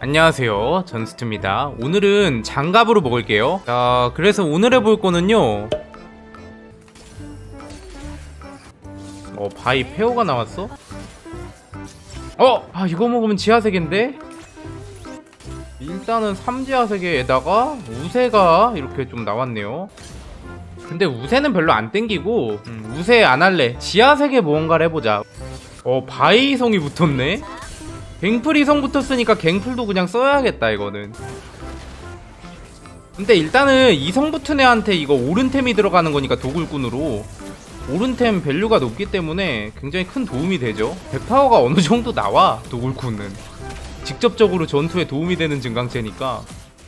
안녕하세요, 전스트입니다. 오늘은 장갑으로 먹을게요. 자, 그래서 오늘 해볼 거는요, 바이 페어가 나왔어? 이거 먹으면 지하세계인데? 일단은 3지하세계에다가 우세가 이렇게 좀 나왔네요. 근데 우세는 별로 안 땡기고 우세 안 할래. 지하세계 무언가를 해보자. 바이성이 붙었네? 갱플이 성 붙었으니까 갱플도 그냥 써야겠다 이거는. 근데 일단은 이성 붙은 애한테 이거 오른템이 들어가는 거니까 도굴꾼으로 오른템 밸류가 높기 때문에 굉장히 큰 도움이 되죠. 100파워가 어느 정도 나와. 도굴꾼은 직접적으로 전투에 도움이 되는 증강체니까.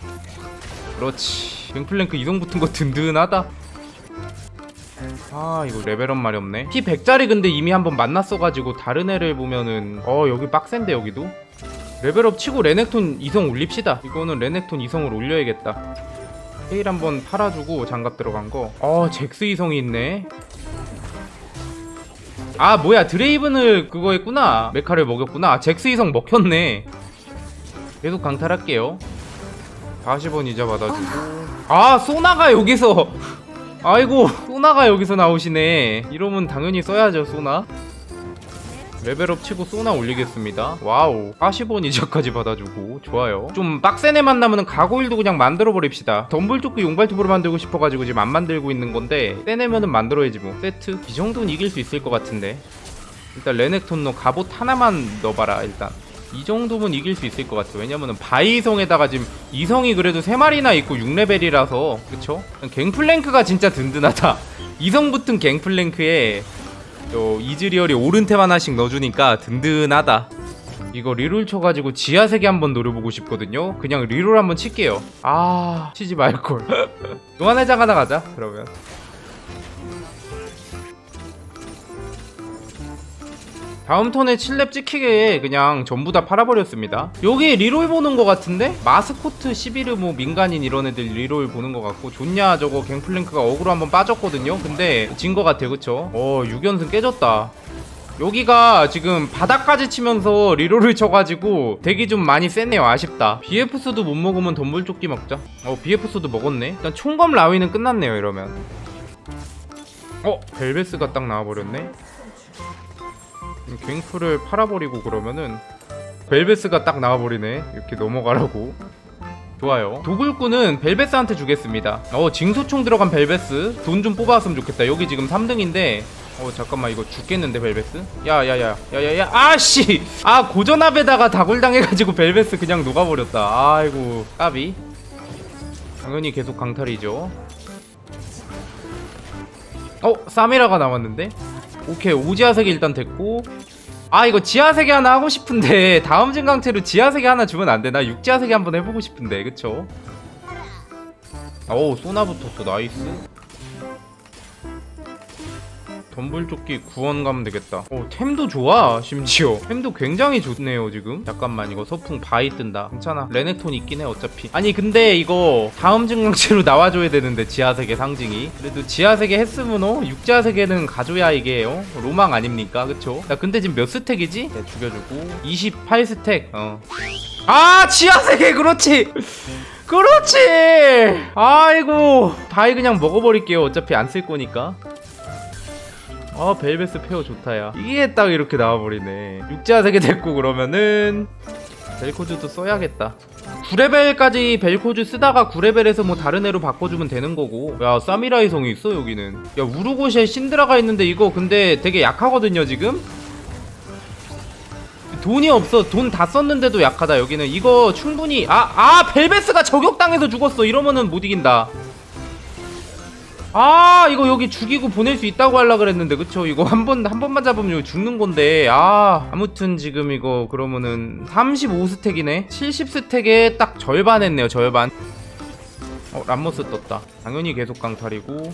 그렇지. 갱플랭크 이성 붙은 거 든든하다. 이거 레벨업 말이 없네. 피 100짜리 근데 이미 한번 만났어가지고 다른 애를 보면은 여기 빡센데. 여기도 레벨업 치고 레넥톤 2성 올립시다. 이거는 레넥톤 2성을 올려야겠다. 헤일 한번 팔아주고 장갑 들어간 거. 잭스 2성이 있네. 뭐야, 드레이븐을 그거 했구나. 메카를 먹였구나. 잭스 2성 먹혔네. 계속 강탈할게요. 40원 이자 받아주고. 소나가 여기서 아이고, 소나가 여기서 나오시네. 이러면 당연히 써야죠, 소나. 레벨업 치고 소나 올리겠습니다. 와우, 40원 이자까지 받아주고. 좋아요. 좀 빡센 애 만나면은 가고일도 그냥 만들어버립시다. 덤블토크 용발톱으로 만들고 싶어가지고 지금 안 만들고 있는 건데, 센 애면은 만들어야지 뭐. 세트? 이 정도는 이길 수 있을 것 같은데. 일단 레넥톤 너 갑옷 하나만 넣어봐라. 일단 이 정도면 이길 수 있을 것 같아. 왜냐면은 바이성에다가 지금 이성이 그래도 3마리나 있고 6레벨이라서 그쵸? 갱플랭크가 진짜 든든하다. 이성 붙은 갱플랭크에 이즈리얼이 오른템 하나씩 넣어주니까 든든하다. 이거 리롤 쳐가지고 지하세계 한번 노려보고 싶거든요. 그냥 리롤 한번 칠게요. 치지 말걸. 동안회장 하나 가자 그러면. 다음 턴에 7렙 찍히게 그냥 전부 다 팔아버렸습니다. 여기 리롤 보는 거 같은데? 마스코트, 시비르, 뭐 민간인 이런 애들 리롤 보는 거 같고. 좋냐 저거. 갱플랭크가 어그로 한번 빠졌거든요. 근데 진 거 같아 그쵸? 6연승 깨졌다. 여기가 지금 바닥까지 치면서 리롤을 쳐가지고 덱이 좀 많이 셌네요. 아쉽다. BF스도 못 먹으면 덤불조끼 먹자. BF스도 먹었네. 일단 총검 라위는 끝났네요 이러면. 벨베스가 딱 나와버렸네. 갱플을 팔아버리고 그러면은 벨베스가 딱 나와버리네. 이렇게 넘어가라고. 좋아요. 도굴꾼은 벨베스한테 주겠습니다. 징수총 들어간 벨베스 돈 좀 뽑아왔으면 좋겠다. 여기 지금 3등인데 잠깐만 이거 죽겠는데 벨베스? 야야야 아씨! 고전압에다가 다굴당해가지고 벨베스 그냥 녹아버렸다. 아이고 까비. 당연히 계속 강탈이죠. 사미라가 나왔는데? 오케이, 오지하세계 일단 됐고. 이거 지하세계 하나 하고 싶은데 다음 증강체로 지하세계 하나 주면 안되나? 육지하세계 한번 해보고 싶은데 그쵸? 소나 붙었어. 나이스. 덤불조끼 구원 가면 되겠다. 템도 좋아. 심지어 템도 굉장히 좋네요 지금. 잠깐만 이거 서풍 바이 뜬다. 괜찮아. 레넥톤 있긴 해 어차피. 아니 근데 이거 다음 증강체로 나와줘야 되는데 지하세계 상징이. 그래도 지하세계 했으면 육지하세계는 가줘야 이게 로망 아닙니까 그쵸? 야 근데 지금 몇 스택이지? 네, 죽여주고 28스택. 지하세계. 그렇지 그렇지. 아이고 바이 그냥 먹어버릴게요. 어차피 안 쓸 거니까. 벨베스 페어 좋다야. 이게 딱 이렇게 나와버리네. 육지하세계 됐고 그러면은 벨코즈도 써야겠다. 9레벨까지 벨코즈 쓰다가 9레벨에서 뭐 다른 애로 바꿔주면 되는 거고. 야 사미라이 성이 있어 여기는. 야 우르고시에 신드라가 있는데 이거 근데 되게 약하거든요 지금? 돈이 없어. 돈 다 썼는데도 약하다 여기는. 이거 충분히 벨베스가 저격당해서 죽었어. 이러면은 못 이긴다. 이거 여기 죽이고 보낼 수 있다고 하려 그랬는데 그쵸? 이거 한 번만 잡으면 여기 죽는 건데. 아무튼 지금 이거 그러면은 35스택이네 70스택에 딱 절반 했네요. 절반. 람머스 떴다. 당연히 계속 강탈이고.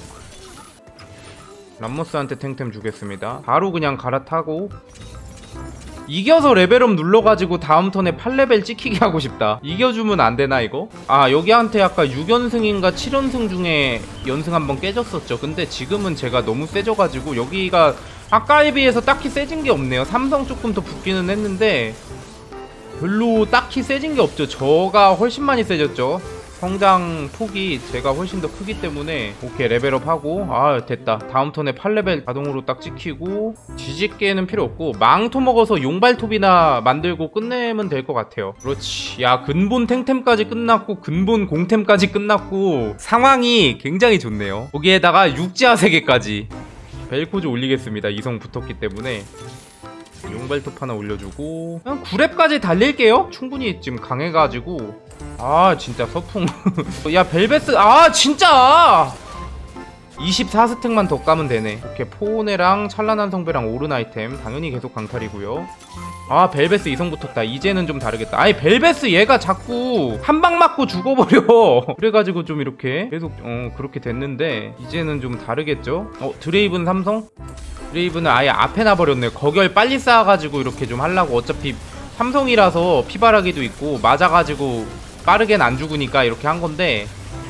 람머스한테 탱템 주겠습니다. 바로 그냥 갈아타고. 이겨서 레벨업 눌러가지고 다음 턴에 8레벨 찍히게 하고 싶다. 이겨주면 안되나 이거? 여기한테 아까 6연승인가 7연승 중에 연승 한번 깨졌었죠. 근데 지금은 제가 너무 세져가지고 여기가 아까에 비해서 딱히 세진 게 없네요. 삼성 조금 더 붙기는 했는데 별로 딱히 세진 게 없죠. 저가 훨씬 많이 세졌죠. 성장 폭이 제가 훨씬 더 크기 때문에. 오케이, 레벨업하고. 아, 됐다. 다음 턴에 8레벨 자동으로 딱 찍히고. 뒤집게는 필요 없고 망토 먹어서 용발톱이나 만들고 끝내면 될 것 같아요. 그렇지. 야, 근본 탱템까지 끝났고 근본 공템까지 끝났고 상황이 굉장히 좋네요. 거기에다가 육지화 세계까지. 벨코즈 올리겠습니다. 이성 붙었기 때문에. 용발톱 하나 올려주고 그냥 9렙까지 달릴게요. 충분히 지금 강해가지고. 아, 진짜 서풍. 야, 벨베스. 아, 진짜 24스택만 더 까면 되네. 오케이, 포오네랑 찬란한 성배랑 오른 아이템 당연히 계속 강탈이고요. 아, 벨베스 이성 붙었다. 이제는 좀 다르겠다. 아니, 벨베스 얘가 자꾸 한 방 맞고 죽어버려. 그래가지고 좀 이렇게 계속 그렇게 됐는데 이제는 좀 다르겠죠. 드레이븐 삼성? 드레이븐은 아예 앞에 놔버렸네. 거결 빨리 쌓아가지고 이렇게 좀 하려고. 어차피 삼성이라서 피바라기도 있고 맞아가지고 빠르게는 안 죽으니까 이렇게 한 건데.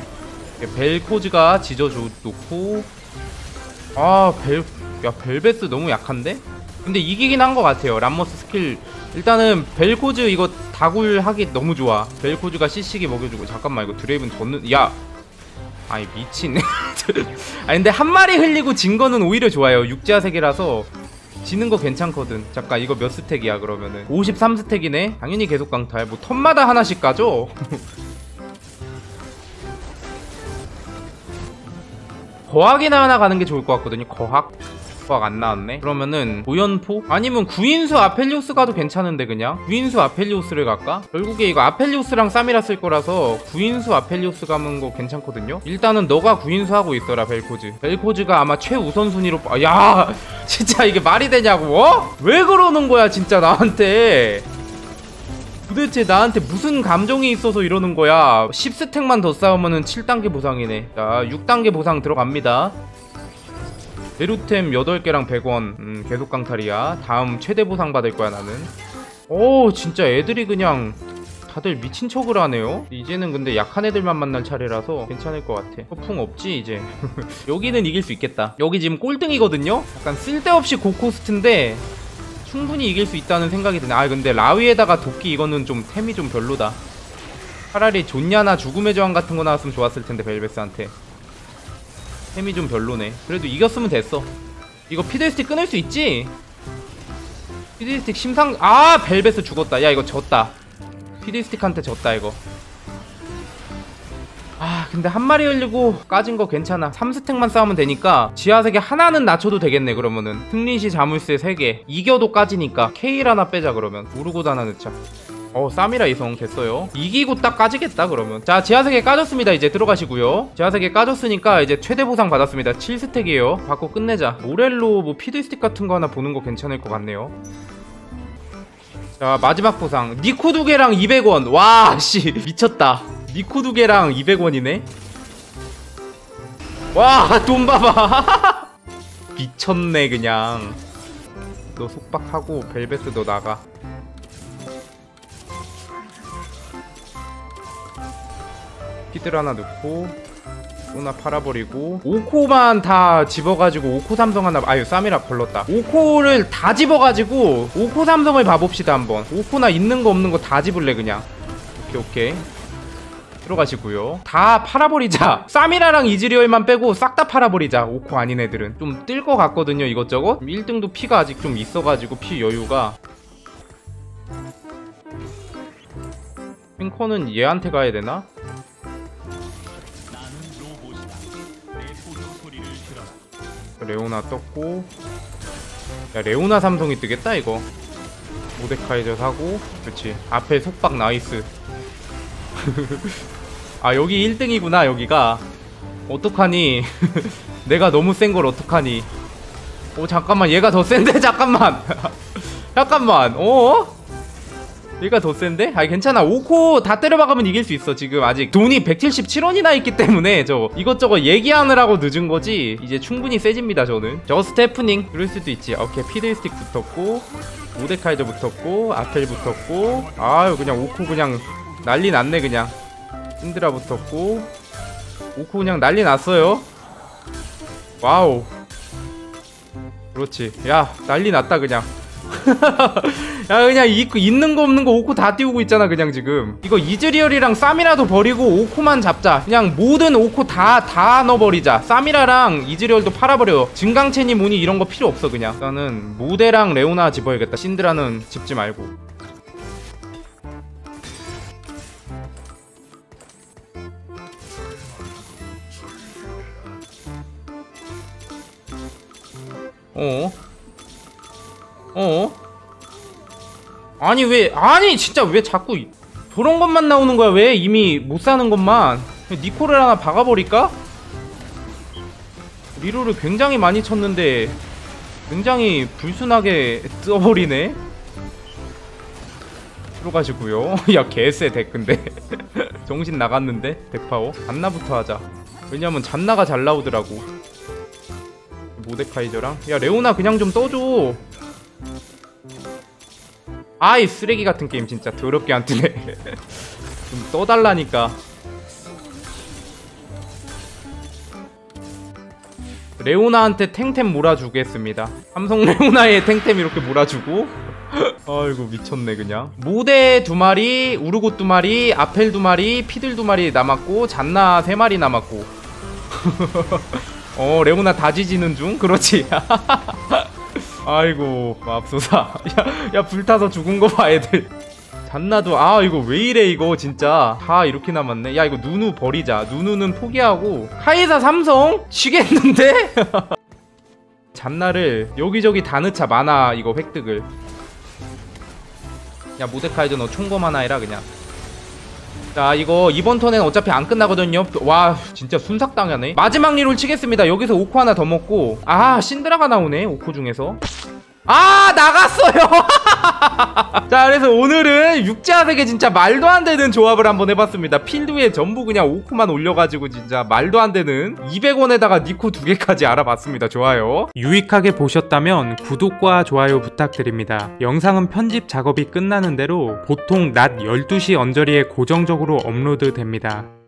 벨코즈가 지져놓고. 아, 야, 벨베스 너무 약한데? 근데 이기긴 한 것 같아요. 람머스 스킬. 일단은 벨코즈 이거 다굴하기 너무 좋아. 벨코즈가 CC기 먹여주고. 잠깐만, 이거 드레이븐 졌는. 야, 아니 미친. 아니 근데 한 마리 흘리고 진 거는 오히려 좋아요. 육지화 세계라서 지는 거 괜찮거든. 잠깐, 이거 몇 스택이야 그러면은? 53스택이네. 당연히 계속 강탈. 뭐 턴마다 하나씩 가죠. 거학이나 하나 가는 게 좋을 것 같거든요. 거학 안 나왔네. 그러면은 고연포? 아니면 구인수 아펠리오스 가도 괜찮은데. 그냥 구인수 아펠리오스를 갈까? 결국에 이거 아펠리오스랑 쌈이라 쓸 거라서 구인수 아펠리오스 가는 거 괜찮거든요. 일단은 너가 구인수 하고 있어라. 벨코즈가 아마 최우선순위로. 야, 진짜 이게 말이 되냐고. 왜 그러는 거야 진짜 나한테. 도대체 나한테 무슨 감정이 있어서 이러는 거야. 10스택만 더 싸우면은 7단계 보상이네. 자, 6단계 보상 들어갑니다. 베루템 8개랑 100원. 계속 강탈이야. 다음 최대 보상 받을 거야 나는. 오, 진짜 애들이 그냥 다들 미친 척을 하네요. 이제는 근데 약한 애들만 만날 차례라서 괜찮을 것 같아. 허풍 없지 이제. 여기는 이길 수 있겠다. 여기 지금 꼴등이거든요. 약간 쓸데없이 고코스트인데 충분히 이길 수 있다는 생각이 드네. 아, 근데 라위에다가 도끼 이거는 좀 템이 좀 별로다. 차라리 존냐나 죽음의 저항 같은 거 나왔으면 좋았을 텐데 벨베스한테. 템이 좀 별로네. 그래도 이겼으면 됐어. 이거 피드스틱 끊을 수 있지? 피드스틱 심상. 아, 벨베스 죽었다. 야, 이거 졌다. 피드스틱한테 졌다 이거. 아, 근데 한 마리 흘리고 까진 거 괜찮아. 3스택만 싸우면 되니까 지하세계 하나는 낮춰도 되겠네. 그러면은 승리시 자물쇠 3개 이겨도 까지니까 케일 하나 빼자. 그러면 우르고드 하나 넣자. 쌈이라 이성 됐어요. 이기고 딱 까지겠다 그러면. 자, 지하세계 까졌습니다. 이제 들어가시고요. 지하세계 까졌으니까 이제 최대 보상 받았습니다. 7스택이에요 받고 끝내자. 모렐로 뭐 피드스틱 같은 거 하나 보는 거 괜찮을 것 같네요. 자, 마지막 보상 니코 2개랑 200원. 와, 씨 미쳤다. 니코 2개랑 200원이네 와, 돈 봐봐. 미쳤네 그냥. 너 속박하고 벨베스 너 나가. 피들 하나 넣고 소나 팔아버리고 5코만 다 집어가지고 5코 삼성 하나. 아유, 쌈이라 걸렀다. 5코를 다 집어가지고 5코 삼성을 봐봅시다 한번. 5코나 있는 거 없는 거 다 집을래 그냥. 오케이 들어가시고요. 다 팔아버리자. 쌈이라랑 이즈리얼만 빼고 싹 다 팔아버리자. 5코 아닌 애들은 좀 뜰 것 같거든요 이것저것. 1등도 피가 아직 좀 있어가지고 피 여유가. 탱커는 얘한테 가야 되나? 레오나 떴고. 야, 레오나 삼성이 뜨겠다 이거. 모데카이저 사고. 그렇지, 앞에 속박 나이스. 아, 여기 1등이구나 여기가. 어떡하니. 내가 너무 센 걸 어떡하니. 잠깐만, 얘가 더 센데. 잠깐만. 잠깐만. 얘가 더 센데? 아니 괜찮아. 5코 다 때려박으면 이길 수 있어. 지금 아직 돈이 177원이나 있기 때문에 저 이것저것 얘기하느라고 늦은 거지. 이제 충분히 세집니다 저는. 저스트 해프닝 그럴 수도 있지. 오케이, 피드스틱 붙었고 모데카이저 붙었고 아펠 붙었고. 아유, 그냥 5코 그냥 난리 났네 그냥. 힌드라 붙었고 5코 그냥 난리 났어요. 와우, 그렇지. 야, 난리 났다 그냥. 야 그냥 있는 거 없는 거 오코 다 띄우고 있잖아 그냥 지금. 이거 이즈리얼이랑 쌈이라도 버리고 오코만 잡자. 그냥 모든 오코 다 넣어버리자. 쌈이라랑 이즈리얼도 팔아버려. 증강체니 뭐니 이런 거 필요 없어 그냥. 나는 모데랑 레오나 집어야겠다. 신드라는 집지 말고. 아니 진짜 왜 자꾸 저런 것만 나오는 거야. 왜 이미 못 사는 것만. 니코를 하나 박아버릴까? 리로를 굉장히 많이 쳤는데 굉장히 불순하게 떠버리네. 들어가시고요. 야 개쎄 덱 근데 정신 나갔는데 덱파워. 잔나부터 하자. 왜냐면 잔나가 잘 나오더라고. 모데카이저랑. 야 레오나 그냥 좀 떠줘. 아이 쓰레기 같은 게임 진짜 더럽게 안 뜨네. 좀 떠달라니까. 레오나한테 탱템 몰아주겠습니다. 삼성 레오나에 탱템 이렇게 몰아주고. 아이고 미쳤네 그냥. 모데 2마리, 우르고 2마리, 아펠 2마리, 피들 2마리 남았고 잔나 3마리 남았고. 레오나 다 지지는 중? 그렇지. 아이고 맙소사. 야 불타서 죽은 거 봐 애들. 잔나도 이거 왜 이래 이거 진짜. 다 이렇게 남았네. 야 이거 누누 버리자. 누누는 포기하고 카이사 삼성? 지겠는데? 잔나를 여기저기 다 넣자. 만화 이거 획득을. 야 모데카이저 너 총검 하나 해라 그냥. 자 이거 이번 턴에는 어차피 안 끝나거든요. 와 진짜 순삭당하네. 마지막 리롤 치겠습니다. 여기서 오코 하나 더 먹고. 신드라가 나오네 오코 중에서. 나갔어요. 자 그래서 오늘은 육지화색에 진짜 말도 안 되는 조합을 한번 해봤습니다. 필드에 전부 그냥 오코만 올려가지고 진짜 말도 안 되는 200원에다가 니코 2개까지 알아봤습니다. 좋아요. 유익하게 보셨다면 구독과 좋아요 부탁드립니다. 영상은 편집 작업이 끝나는 대로 보통 낮 12시 언저리에 고정적으로 업로드 됩니다.